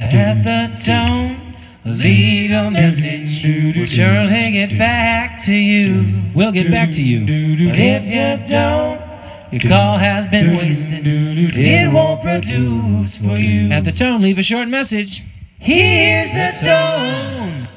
At the tone, leave a message. We'll surely get back to you. We'll get back to you. But if you don't, your call has been wasted. It won't produce for you. At the tone, leave a short message. Here's the tone.